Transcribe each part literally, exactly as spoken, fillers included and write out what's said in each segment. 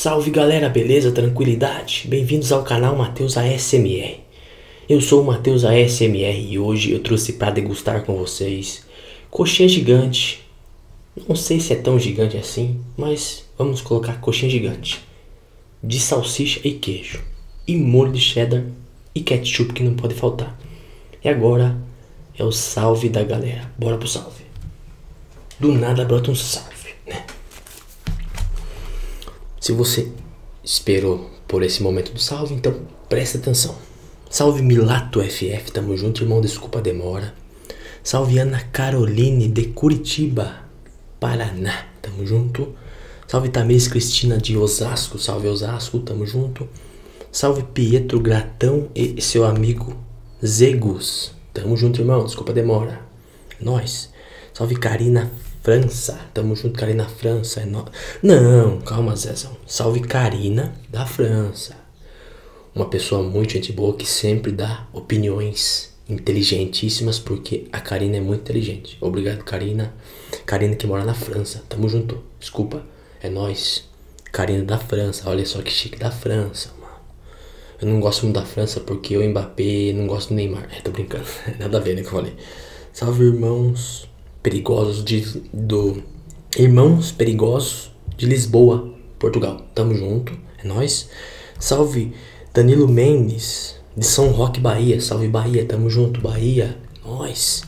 Salve galera, beleza? Tranquilidade? Bem-vindos ao canal Matheus A S M R. Eu sou o Matheus A S M R e hoje eu trouxe para degustar com vocês coxinha gigante. Não sei se é tão gigante assim, mas vamos colocar coxinha gigante de salsicha e queijo e molho de cheddar e ketchup que não pode faltar. E agora é o salve da galera. Bora pro salve. Do nada brota um salve, né? Se você esperou por esse momento do salve, então presta atenção. Salve Milato F F, tamo junto, irmão, desculpa a demora. Salve Ana Caroline de Curitiba, Paraná, tamo junto. Salve Tamires Cristina de Osasco, salve Osasco, tamo junto. Salve Pietro Gratão e seu amigo Zegus, tamo junto, irmão, desculpa a demora. Nós. Salve Karina França, tamo junto, Karina França, é no... Não, calma, Zezão. Salve Karina da França. Uma pessoa muito gente boa que sempre dá opiniões inteligentíssimas, porque a Karina é muito inteligente. Obrigado, Karina. Karina que mora na França, tamo junto. Desculpa, é nóis. Karina da França, olha só que chique, da França, mano. Eu não gosto muito da França porque o Mbappé, não gosto do Neymar. É, tô brincando, nada a ver, né, que eu falei. Salve, irmãos perigosos de, do Irmãos Perigosos de Lisboa, Portugal, tamo junto, é nóis. Salve Danilo Mendes de São Roque, Bahia, salve Bahia, tamo junto, Bahia, nós.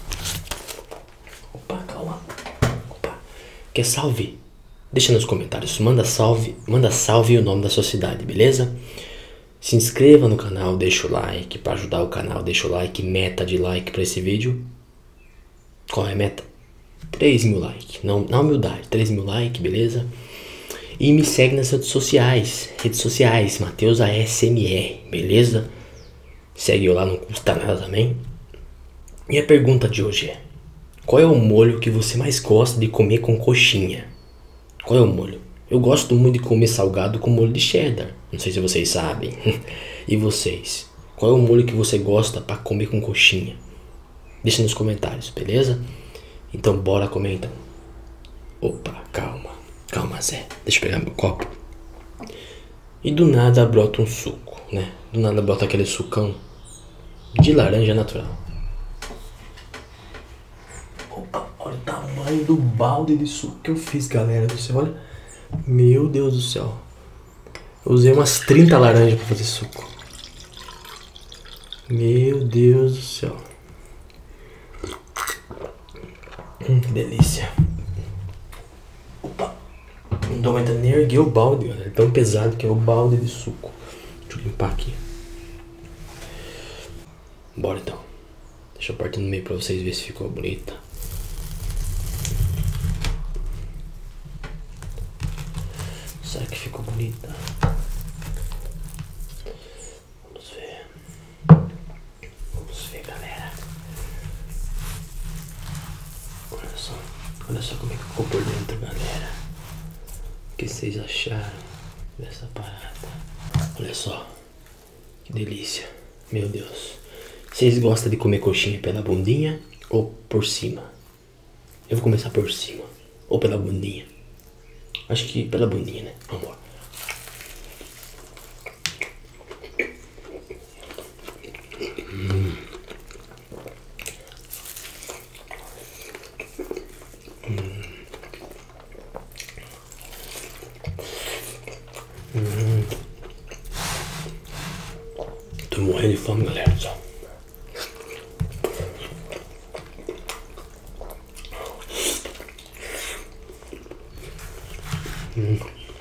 Opa, calma. Opa. Quer salve? Deixa nos comentários, manda salve, manda salve e o nome da sua cidade, beleza? Se inscreva no canal, deixa o like, para ajudar o canal, deixa o like, meta de like para esse vídeo. Qual é a meta? três mil likes, não, na humildade, três mil likes, beleza? E me segue nas redes sociais, redes sociais, Matheus A S M R, beleza? Segue eu lá, não custa nada também. E a pergunta de hoje é: qual é o molho que você mais gosta de comer com coxinha? Qual é o molho? Eu gosto muito de comer salgado com molho de cheddar, não sei se vocês sabem. E vocês? Qual é o molho que você gosta para comer com coxinha? Deixa nos comentários, beleza? Então bora comer então. Opa, calma, calma Zé, deixa eu pegar meu copo. E do nada brota um suco, né? Do nada brota aquele sucão de laranja natural. Opa, olha o tamanho do balde de suco que eu fiz, galera do céu, olha. Meu Deus do céu. Eu usei umas trinta laranjas pra fazer suco. Meu Deus do céu. Hum, que delícia. Opa, não tô aguentando nem erguer o balde, galera. É tão pesado que é o balde de suco. Deixa eu limpar aqui. Bora então. Deixa eu partir no meio pra vocês verem se ficou bonita. Será que ficou bonita? Vamos ver. Vamos ver, galera. Olha só, olha só como é que ficou por dentro, galera. O que vocês acharam dessa parada? Olha só, que delícia, meu Deus. Vocês gostam de comer coxinha pela bundinha ou por cima? Eu vou começar por cima, ou pela bundinha. Acho que pela bundinha, né? Vamos embora. Hum. Hum. Hum. Tô morrendo de fome, galera. Só. Hum.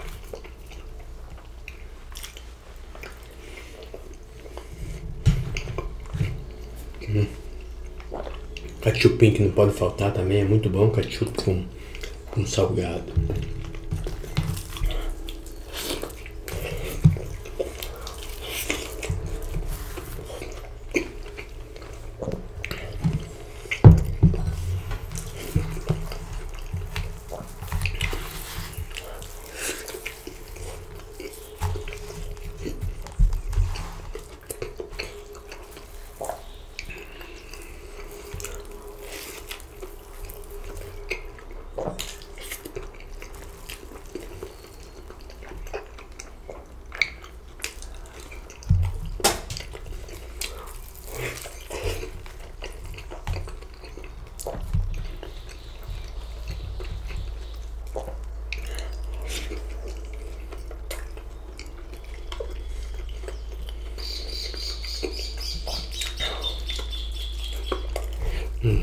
Hum. Ketchupinho que não pode faltar também, é muito bom, ketchup com, com salgado. Hum.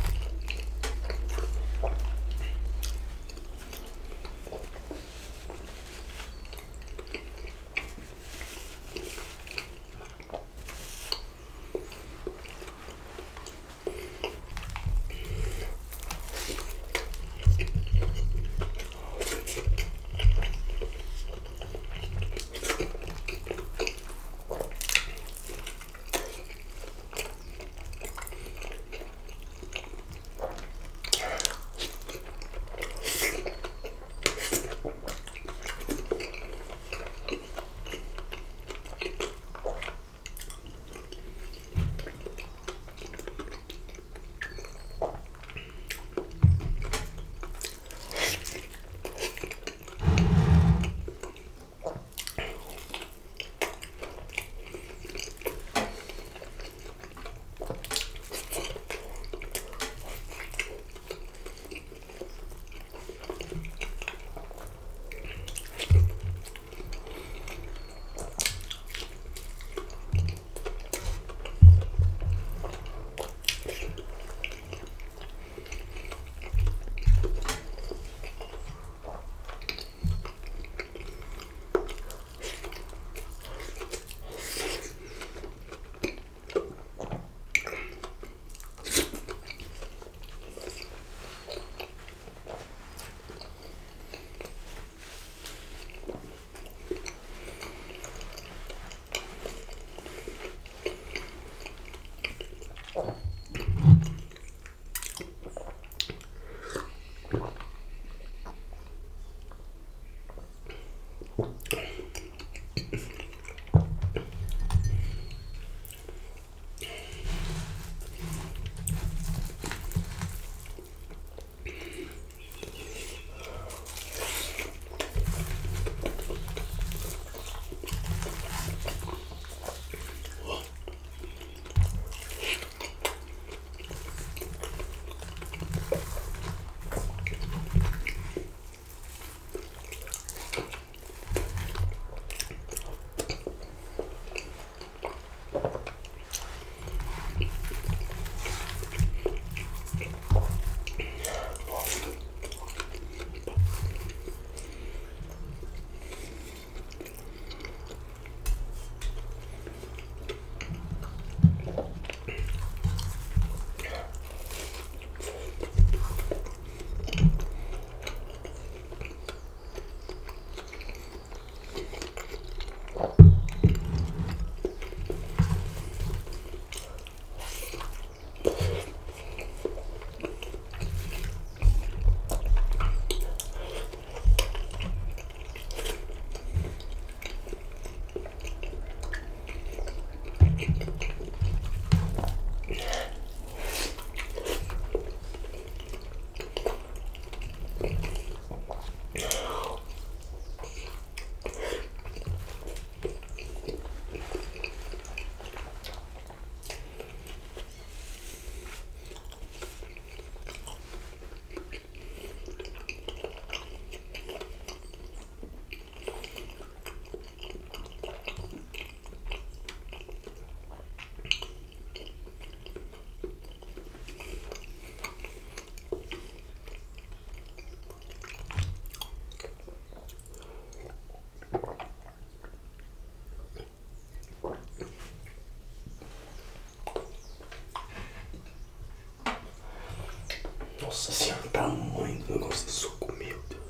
Nossa senhora, o tamanho do negócio de suco, meu Deus.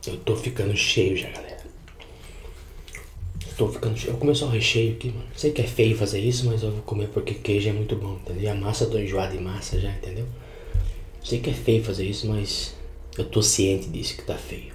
Eu tô ficando cheio já, galera. Tô ficando cheio. Eu vou comer só o recheio aqui, mano. Sei que é feio fazer isso, mas eu vou comer porque queijo é muito bom, entendeu? E a massa, eu tô enjoado de massa já, entendeu? Sei que é feio fazer isso, mas eu tô ciente disso, que tá feio.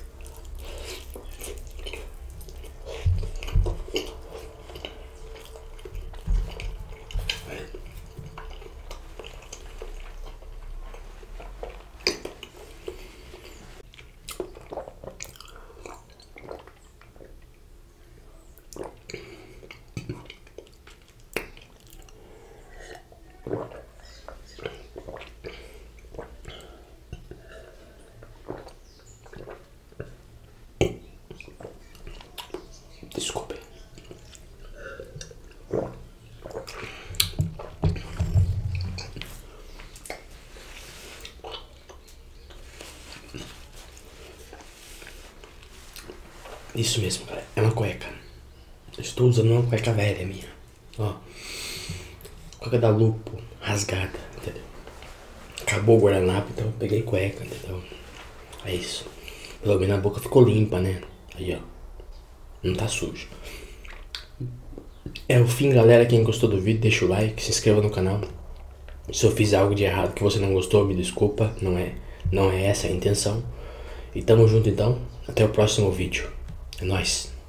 Desculpem. Isso mesmo, cara. É uma cueca. Eu estou usando uma cueca velha minha. Ó. Cueca da Lupo, rasgada, entendeu? Acabou o guardanapo, então eu peguei cueca, entendeu? É isso. Pelo menos a boca ficou limpa, né? Aí, ó. Não tá sujo. É o fim, galera. Quem gostou do vídeo, deixa o like, se inscreva no canal. Se eu fiz algo de errado que você não gostou, me desculpa. Não é, não é essa a intenção. E tamo junto então. Até o próximo vídeo. É nóis.